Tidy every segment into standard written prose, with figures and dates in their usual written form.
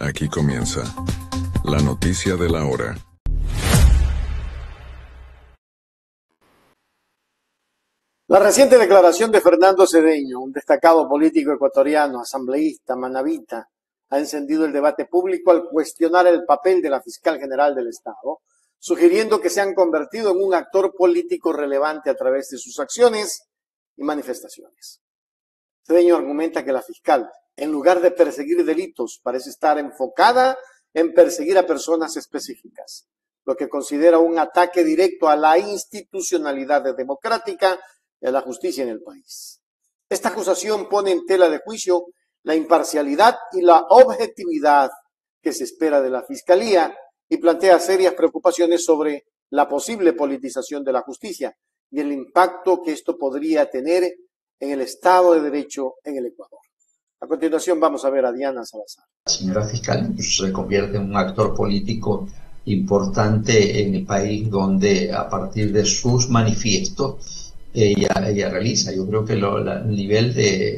Aquí comienza la noticia de la hora. La reciente declaración de Fernando Cedeño, un destacado político ecuatoriano, asambleísta, manabita, ha encendido el debate público al cuestionar el papel de la fiscal general del Estado, sugiriendo que se han convertido en un actor político relevante a través de sus acciones y manifestaciones. Cedeño argumenta que la fiscal, en lugar de perseguir delitos, parece estar enfocada en perseguir a personas específicas, lo que considera un ataque directo a la institucionalidad democrática y a la justicia en el país. Esta acusación pone en tela de juicio la imparcialidad y la objetividad que se espera de la Fiscalía y plantea serias preocupaciones sobre la posible politización de la justicia y el impacto que esto podría tener en el Estado de Derecho en el Ecuador. A continuación vamos a ver a Diana Salazar. La señora fiscal se convierte en un actor político importante en el país, donde a partir de sus manifiestos ella realiza. Yo creo que el nivel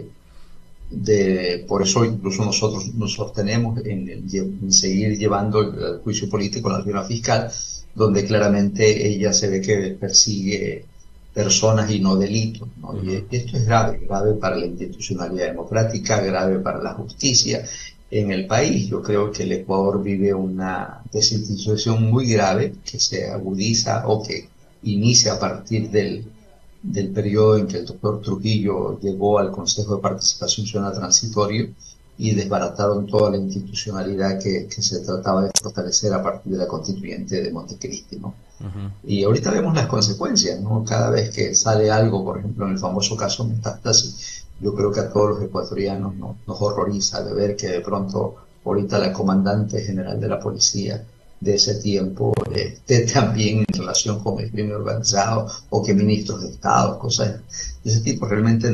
por eso incluso nosotros nos sostenemos en seguir llevando el juicio político a la señora fiscal, donde claramente ella se ve que persigue personas y no delitos, ¿no? Y esto es grave para la institucionalidad democrática, grave para la justicia en el país. Yo creo que el Ecuador vive una desinstitucionalización muy grave que se agudiza o que inicia a partir del periodo en que el doctor Trujillo llegó al Consejo de Participación Ciudadana Transitorio y desbarataron toda la institucionalidad que se trataba de fortalecer a partir de la constituyente de Montecristi, ¿no? Y ahorita vemos las consecuencias, ¿no? Cada vez que sale algo, por ejemplo, en el famoso caso Metástasis, yo creo que a todos los ecuatorianos nos horroriza de ver que de pronto ahorita la comandante general de la policía de ese tiempo esté también en relación con el crimen organizado, o que ministros de Estado, cosas de ese tipo. Realmente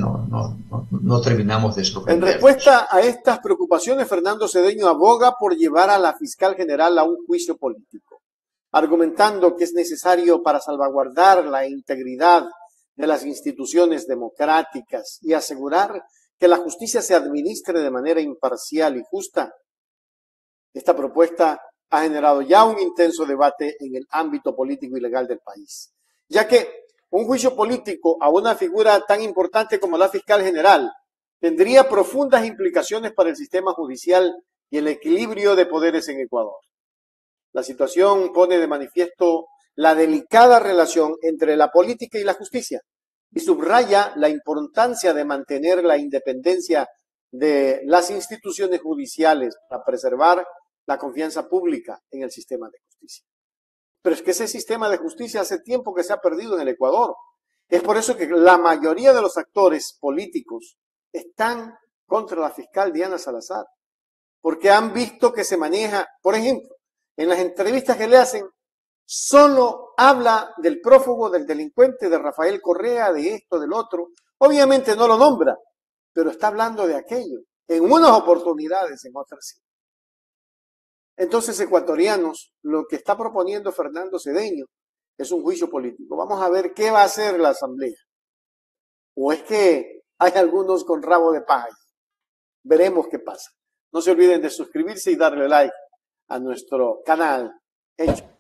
no terminamos de sorprender. En respuesta a estas preocupaciones, Fernando Cedeño aboga por llevar a la fiscal general a un juicio político, argumentando que es necesario para salvaguardar la integridad de las instituciones democráticas y asegurar que la justicia se administre de manera imparcial y justa. Esta propuesta ha generado ya un intenso debate en el ámbito político y legal del país, ya que un juicio político a una figura tan importante como la fiscal general tendría profundas implicaciones para el sistema judicial y el equilibrio de poderes en Ecuador. La situación pone de manifiesto la delicada relación entre la política y la justicia y subraya la importancia de mantener la independencia de las instituciones judiciales para preservar la confianza pública en el sistema de justicia. Pero es que ese sistema de justicia hace tiempo que se ha perdido en el Ecuador. Es por eso que la mayoría de los actores políticos están contra la fiscal Diana Salazar, porque han visto que se maneja, por ejemplo, en las entrevistas que le hacen, solo habla del prófugo, del delincuente, de Rafael Correa, de esto, del otro. Obviamente no lo nombra, pero está hablando de aquello. En unas oportunidades, en otras sí. Entonces, ecuatorianos, lo que está proponiendo Fernando Cedeño es un juicio político. Vamos a ver qué va a hacer la Asamblea. ¿O es que hay algunos con rabo de paja? Veremos qué pasa. No se olviden de suscribirse y darle like a nuestro canal.